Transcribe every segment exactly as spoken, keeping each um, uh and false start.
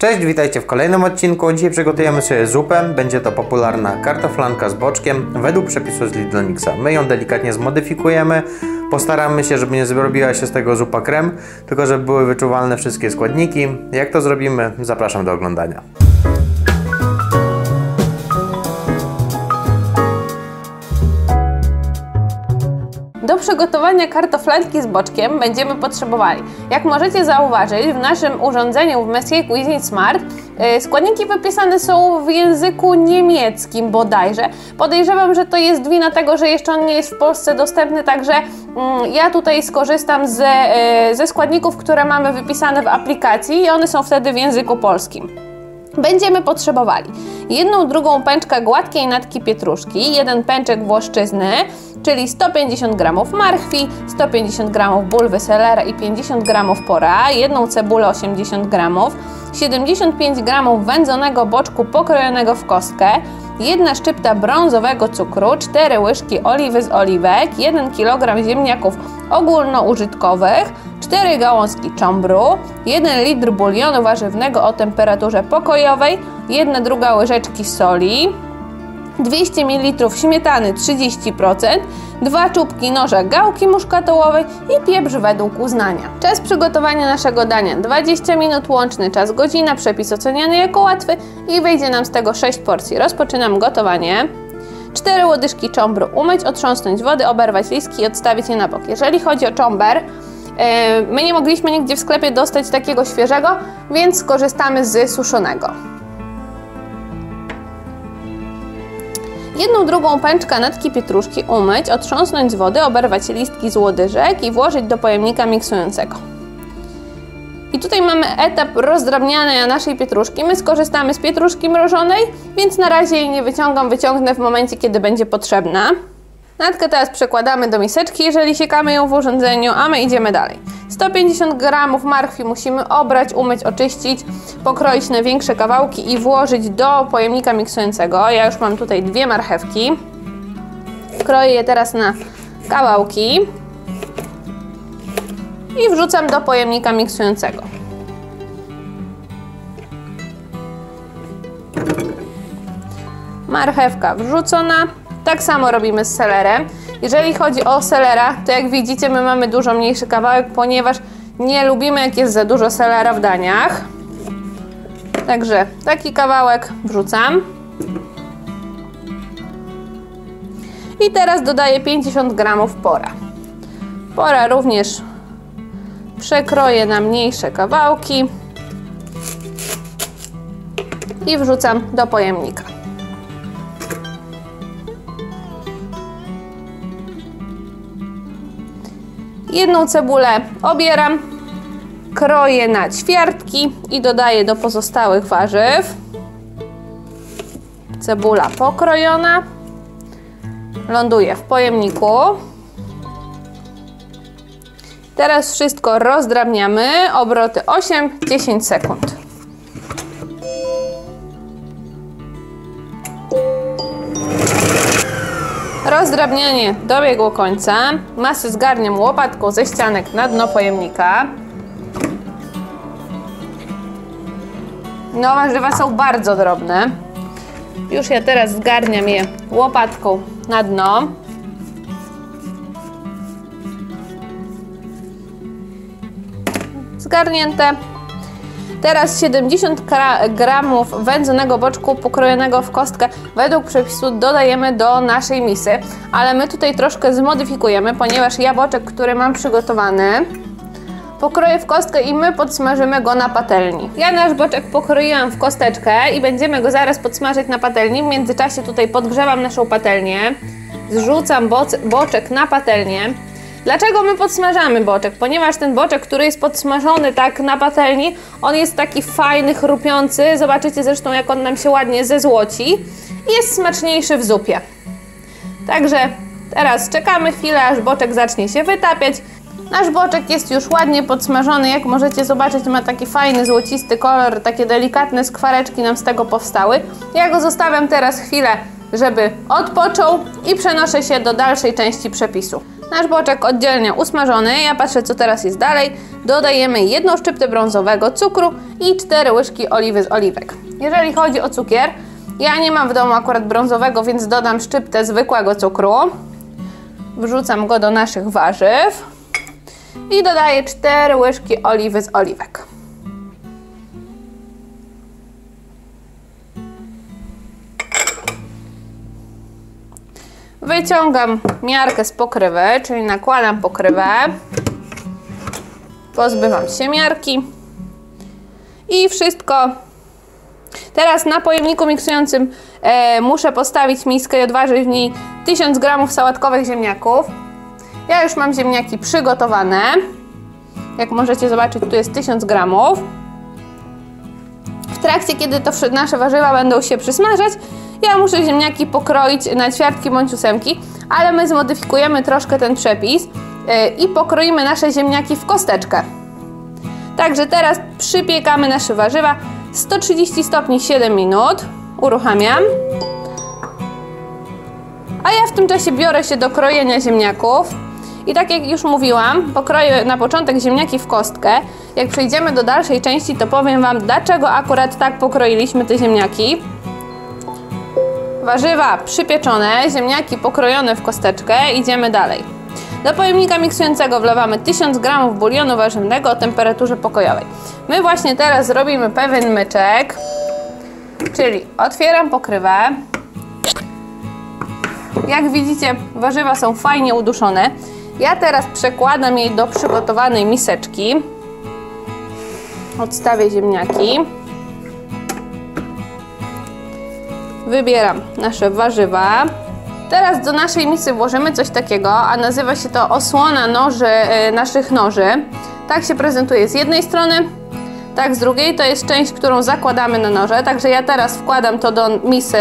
Cześć, witajcie w kolejnym odcinku. Dzisiaj przygotujemy sobie zupę. Będzie to popularna kartoflanka z boczkiem według przepisu z Lidl Mixa. My ją delikatnie zmodyfikujemy. Postaramy się, żeby nie zrobiła się z tego zupa krem, tylko żeby były wyczuwalne wszystkie składniki. Jak to zrobimy? Zapraszam do oglądania. Do przygotowania kartoflanki z boczkiem będziemy potrzebowali, jak możecie zauważyć, w naszym urządzeniu w Messier Cuisine Smart yy, składniki wypisane są w języku niemieckim bodajże. Podejrzewam, że to jest wina tego, że jeszcze on nie jest w Polsce dostępny, także yy, ja tutaj skorzystam ze, yy, ze składników, które mamy wypisane w aplikacji i one są wtedy w języku polskim. Będziemy potrzebowali jedną drugą pęczkę gładkiej natki pietruszki, jeden pęczek włoszczyzny, czyli sto pięćdziesiąt gramów marchwi, sto pięćdziesiąt gramów bulwy selera i pięćdziesiąt gramów pora, jedną cebulę osiemdziesiąt gramów, siedemdziesiąt pięć gramów wędzonego boczku pokrojonego w kostkę, jedna szczypta brązowego cukru, cztery łyżki oliwy z oliwek, jeden kilogram ziemniaków ogólnoużytkowych, cztery gałązki czombru, jeden litr bulionu warzywnego o temperaturze pokojowej, jedna druga łyżeczki soli, dwieście mililitrów śmietany trzydzieści procent, dwa czubki noża gałki muszkatołowej i pieprz według uznania. Czas przygotowania naszego dania dwadzieścia minut, łączny czas godzina, przepis oceniany jako łatwy i wyjdzie nam z tego sześć porcji. Rozpoczynam gotowanie. cztery łodyżki czombru umyć, otrząsnąć wody, oberwać listki i odstawić je na bok. Jeżeli chodzi o czomber, my nie mogliśmy nigdzie w sklepie dostać takiego świeżego, więc skorzystamy z suszonego. Jedną drugą pęczkę natki pietruszki umyć, otrząsnąć z wody, oberwać listki z łodyżek i włożyć do pojemnika miksującego. I tutaj mamy etap rozdrabniania naszej pietruszki. My skorzystamy z pietruszki mrożonej, więc na razie jej nie wyciągam, wyciągnę w momencie, kiedy będzie potrzebna. Natkę teraz przekładamy do miseczki, jeżeli siekamy ją w urządzeniu, a my idziemy dalej. sto pięćdziesiąt gramów marchwi musimy obrać, umyć, oczyścić, pokroić na większe kawałki i włożyć do pojemnika miksującego. Ja już mam tutaj dwie marchewki. Kroję je teraz na kawałki i wrzucam do pojemnika miksującego. Marchewka wrzucona. Tak samo robimy z selerem. Jeżeli chodzi o selera, to jak widzicie, my mamy dużo mniejszy kawałek, ponieważ nie lubimy, jak jest za dużo selera w daniach. Także taki kawałek wrzucam. I teraz dodaję pięćdziesiąt gramów pora. Pora również przekroję na mniejsze kawałki i wrzucam do pojemnika. Jedną cebulę obieram, kroję na ćwiartki i dodaję do pozostałych warzyw. Cebula pokrojona ląduje w pojemniku. Teraz wszystko rozdrabniamy, obroty osiem do dziesięciu sekund. Rozdrabnianie dobiegło końca. Masę zgarniam łopatką ze ścianek na dno pojemnika. No, warzywa są bardzo drobne. Już ja teraz zgarniam je łopatką na dno. Zgarnięte. Teraz siedemdziesiąt gramów wędzonego boczku pokrojonego w kostkę według przepisu dodajemy do naszej misy, ale my tutaj troszkę zmodyfikujemy, ponieważ ja boczek, który mam przygotowany, pokroję w kostkę i my podsmażymy go na patelni. Ja nasz boczek pokroiłam w kosteczkę i będziemy go zaraz podsmażyć na patelni. W międzyczasie tutaj podgrzewam naszą patelnię, zrzucam boczek na patelnię. Dlaczego my podsmażamy boczek? Ponieważ ten boczek, który jest podsmażony tak na patelni, on jest taki fajny, chrupiący. Zobaczycie zresztą, jak on nam się ładnie zezłoci i jest smaczniejszy w zupie. Także teraz czekamy chwilę, aż boczek zacznie się wytapiać. Nasz boczek jest już ładnie podsmażony, jak możecie zobaczyć, ma taki fajny, złocisty kolor, takie delikatne skwareczki nam z tego powstały. Ja go zostawiam teraz chwilę, żeby odpoczął i przenoszę się do dalszej części przepisu. Nasz boczek oddzielnie usmażony. Ja patrzę, co teraz jest dalej. Dodajemy jedną szczyptę brązowego cukru i cztery łyżki oliwy z oliwek. Jeżeli chodzi o cukier, ja nie mam w domu akurat brązowego, więc dodam szczyptę zwykłego cukru. Wrzucam go do naszych warzyw i dodaję cztery łyżki oliwy z oliwek. Wyciągam miarkę z pokrywy, czyli nakładam pokrywę. Pozbywam się miarki i wszystko. Teraz na pojemniku miksującym e, muszę postawić miskę i odważyć w niej tysiąc gramów sałatkowych ziemniaków. Ja już mam ziemniaki przygotowane. Jak możecie zobaczyć, tu jest tysiąc gramów. W trakcie, kiedy to nasze warzywa będą się przysmażać, ja muszę ziemniaki pokroić na ćwiartki bądź ósemki, ale my zmodyfikujemy troszkę ten przepis yy, i pokroimy nasze ziemniaki w kosteczkę. Także teraz przypiekamy nasze warzywa. sto trzydzieści stopni siedem minut. Uruchamiam. A ja w tym czasie biorę się do krojenia ziemniaków. I tak jak już mówiłam, pokroję na początek ziemniaki w kostkę. Jak przejdziemy do dalszej części, to powiem Wam, dlaczego akurat tak pokroiliśmy te ziemniaki. Warzywa przypieczone, ziemniaki pokrojone w kosteczkę. Idziemy dalej. Do pojemnika miksującego wlewamy tysiąc gramów bulionu warzywnego o temperaturze pokojowej. My właśnie teraz zrobimy pewien myczek, czyli otwieram pokrywę. Jak widzicie, warzywa są fajnie uduszone. Ja teraz przekładam je do przygotowanej miseczki. Odstawię ziemniaki. Wybieram nasze warzywa. Teraz do naszej misy włożymy coś takiego, a nazywa się to osłona noży, yy, naszych noży. Tak się prezentuje z jednej strony, tak z drugiej. To jest część, którą zakładamy na noże. Także ja teraz wkładam to do misy.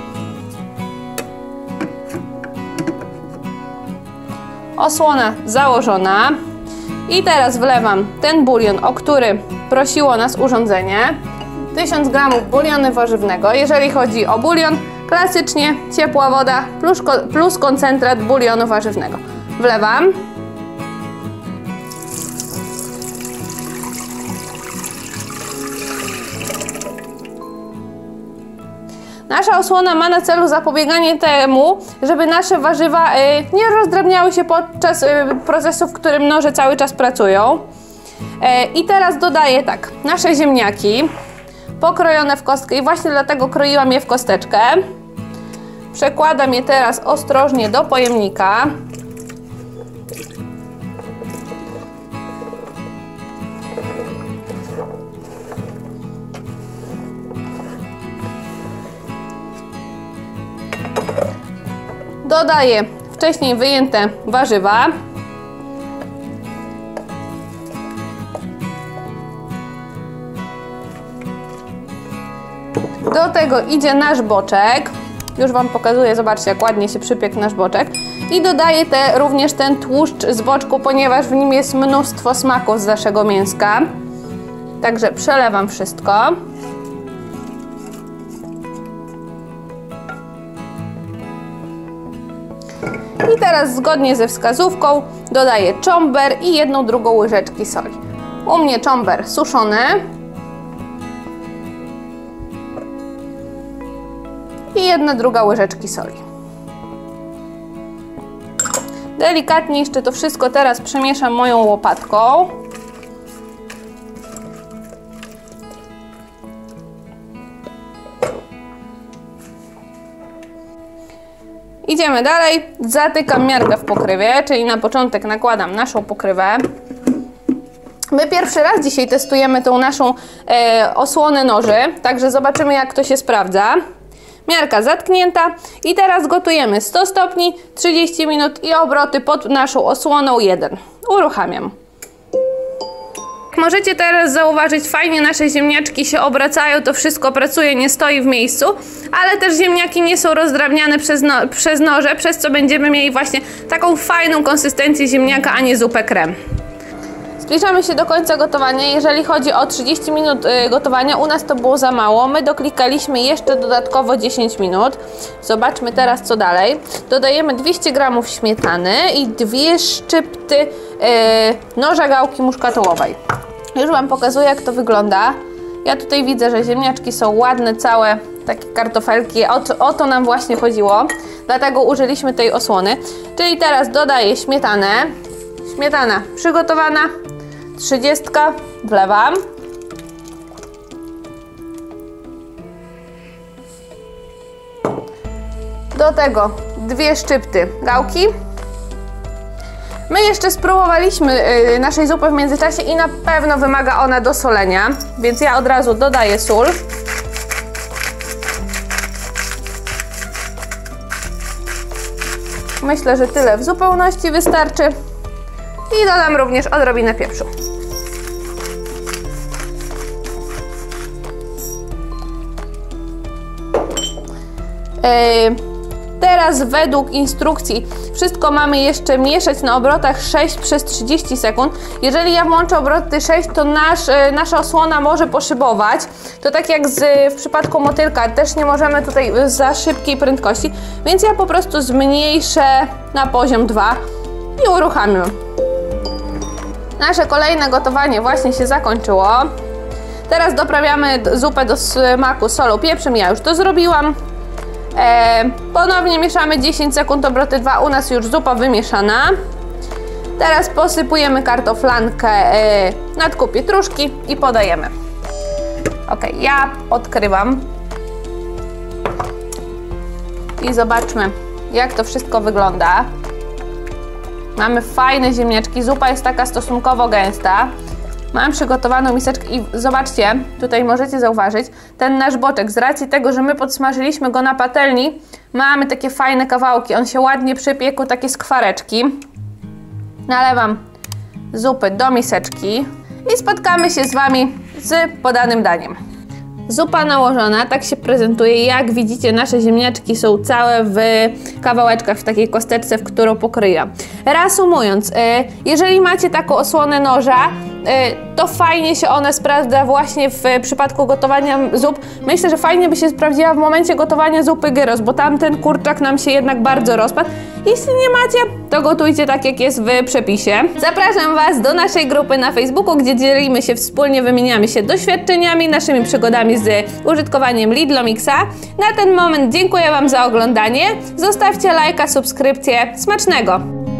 Osłona założona. I teraz wlewam ten bulion, o który prosiło nas urządzenie. tysiąc gramów bulionu warzywnego. Jeżeli chodzi o bulion, klasycznie ciepła woda plus, plus koncentrat bulionu warzywnego. Wlewam. Nasza osłona ma na celu zapobieganie temu, żeby nasze warzywa y, nie rozdrabniały się podczas y, procesu, w którym noże cały czas pracują. Y, I teraz dodaję tak, nasze ziemniaki pokrojone w kostkę i właśnie dlatego kroiłam je w kosteczkę. Przekładam je teraz ostrożnie do pojemnika. Dodaję wcześniej wyjęte warzywa. Do tego idzie nasz boczek. Już Wam pokazuję, zobaczcie, jak ładnie się przypiekł nasz boczek. I dodaję te, również ten tłuszcz z boczku, ponieważ w nim jest mnóstwo smaków z naszego mięska. Także przelewam wszystko. I teraz zgodnie ze wskazówką dodaję czomber i jedną drugą łyżeczki soli. U mnie czomber suszony. I jedna druga łyżeczki soli. Delikatnie jeszcze to wszystko teraz przemieszam moją łopatką. Idziemy dalej. Zatykam miarkę w pokrywie, czyli na początek nakładam naszą pokrywę. My pierwszy raz dzisiaj testujemy tą naszą e, osłonę noży, także zobaczymy, jak to się sprawdza. Miarka zatknięta i teraz gotujemy sto stopni, trzydzieści minut i obroty pod naszą osłoną jeden. Uruchamiam. Możecie teraz zauważyć, fajnie nasze ziemniaczki się obracają, to wszystko pracuje, nie stoi w miejscu, ale też ziemniaki nie są rozdrabniane przez, no, przez noże, przez co będziemy mieli właśnie taką fajną konsystencję ziemniaka, a nie zupę krem. Zbliżamy się do końca gotowania. Jeżeli chodzi o trzydzieści minut gotowania, u nas to było za mało. My doklikaliśmy jeszcze dodatkowo dziesięć minut. Zobaczmy teraz, co dalej. Dodajemy dwieście gramów śmietany i dwie szczypty yy, noża gałki muszkatołowej. Już Wam pokazuję, jak to wygląda. Ja tutaj widzę, że ziemniaczki są ładne, całe, takie kartofelki. O to, o to nam właśnie chodziło. Dlatego użyliśmy tej osłony. Czyli teraz dodaję śmietanę. Śmietana przygotowana. Trzydziestka. Wlewam. Do tego dwie szczypty gałki. My jeszcze spróbowaliśmy yy, naszej zupy w międzyczasie i na pewno wymaga ona dosolenia, więc ja od razu dodaję sól. Myślę, że tyle w zupełności wystarczy. I dodam również odrobinę pieprzu. Yy, teraz według instrukcji wszystko mamy jeszcze mieszać na obrotach sześć przez trzydzieści sekund. Jeżeli ja włączę obroty sześć, to nasz, yy, nasza osłona może poszybować. To tak jak z, w przypadku motylka, też nie możemy tutaj za szybkiej prędkości, więc ja po prostu zmniejszę na poziom dwa i uruchamiam. Nasze kolejne gotowanie właśnie się zakończyło. Teraz doprawiamy zupę do smaku solą, pieprzem, ja już to zrobiłam. E, ponownie mieszamy dziesięć sekund, obroty dwa, u nas już zupa wymieszana. Teraz posypujemy kartoflankę e, natką pietruszki i podajemy. Ok, ja odkrywam. I zobaczmy, jak to wszystko wygląda. Mamy fajne ziemniaczki, zupa jest taka stosunkowo gęsta. Mam przygotowaną miseczkę i zobaczcie, tutaj możecie zauważyć, ten nasz boczek, z racji tego, że my podsmażyliśmy go na patelni, mamy takie fajne kawałki, on się ładnie przypiekł, takie skwareczki. Nalewam zupy do miseczki i spotkamy się z Wami z podanym daniem. Zupa nałożona, tak się prezentuje. Jak widzicie, nasze ziemniaczki są całe w kawałeczkach, w takiej kosteczce, w którą pokryję. Reasumując, jeżeli macie taką osłonę noża, to fajnie się ona sprawdza właśnie w przypadku gotowania zup. Myślę, że fajnie by się sprawdziła w momencie gotowania zupy gyros, bo tamten kurczak nam się jednak bardzo rozpadł. Jeśli nie macie, to gotujcie tak, jak jest w przepisie. Zapraszam Was do naszej grupy na Facebooku, gdzie dzielimy się wspólnie, wymieniamy się doświadczeniami, naszymi przygodami z użytkowaniem Lidlomixa. Na ten moment dziękuję Wam za oglądanie. Zostawcie lajka, subskrypcję. Smacznego!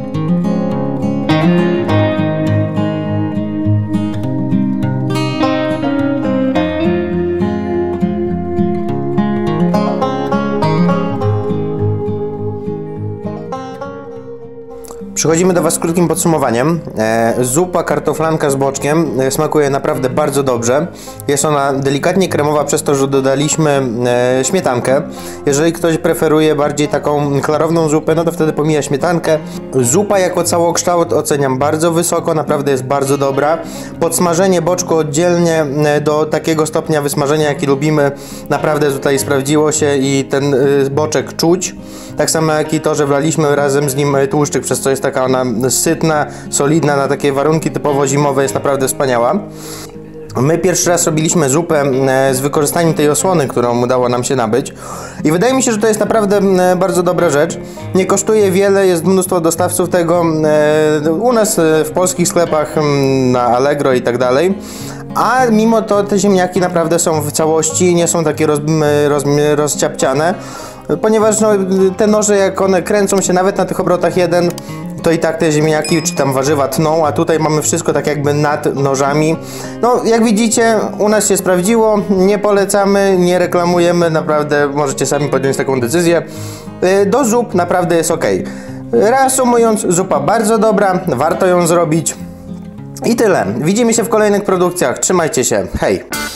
Przechodzimy do Was z krótkim podsumowaniem. E, zupa kartoflanka z boczkiem e, smakuje naprawdę bardzo dobrze. Jest ona delikatnie kremowa przez to, że dodaliśmy e, śmietankę. Jeżeli ktoś preferuje bardziej taką klarowną zupę, no to wtedy pomija śmietankę. Zupa jako całokształt oceniam bardzo wysoko, naprawdę jest bardzo dobra. Podsmażenie boczku oddzielnie e, do takiego stopnia wysmażenia, jaki lubimy, naprawdę tutaj sprawdziło się i ten e, boczek czuć. Tak samo jak i to, że wlaliśmy razem z nim tłuszczyk, przez co jest taka ona sytna, solidna, na takie warunki typowo zimowe, jest naprawdę wspaniała. My pierwszy raz robiliśmy zupę z wykorzystaniem tej osłony, którą udało nam się nabyć i wydaje mi się, że to jest naprawdę bardzo dobra rzecz. Nie kosztuje wiele, jest mnóstwo dostawców tego u nas w polskich sklepach, na Allegro i tak dalej. A mimo to te ziemniaki naprawdę są w całości, nie są takie roz, roz, rozciapciane, ponieważ no, te noże, jak one kręcą się nawet na tych obrotach jeden, to i tak te ziemniaki czy tam warzywa tną, a tutaj mamy wszystko tak jakby nad nożami. No jak widzicie, u nas się sprawdziło, nie polecamy, nie reklamujemy, naprawdę możecie sami podjąć taką decyzję. Do zup naprawdę jest ok. Reasumując, zupa bardzo dobra, warto ją zrobić. I tyle. Widzimy się w kolejnych produkcjach. Trzymajcie się. Hej!